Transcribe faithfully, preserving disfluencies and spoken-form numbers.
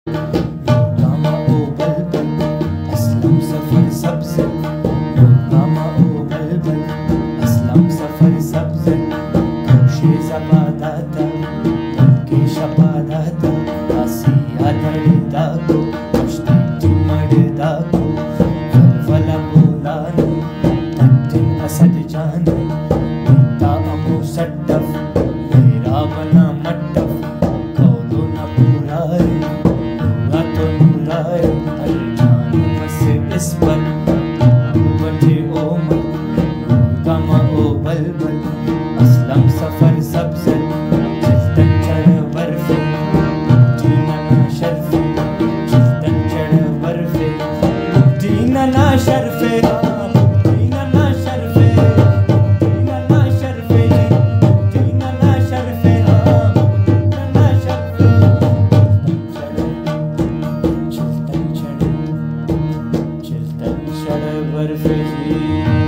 Gamma ओ बलबल असलम सफर सबसे, gamma ओ बलबल असलम सफर सबसे, कोशे जबादाता के शबादाता आसिया दर्दा को कश्ती चिमड़दा को फलफला बोलाने तट्टिन असद जाने ता अमो सड्डफ मेरा बना मट्टफ कौलो न पूराए तो नूराए अल्लाह बसे इस पर बजे ओ मल गामा ओ बलबल असलम सफर सबसे चिल्तन चढ़ बर्फे जीना ना शर्फे चिल्तन चढ़ बर्फे जीना ना शर्फे जीना ना शर्फे जीना ना शर्फे जीना ना शर्फे जीना ना शर्फे चिल्तन चढ़ चिल्तन चढ़ बर्फे जी।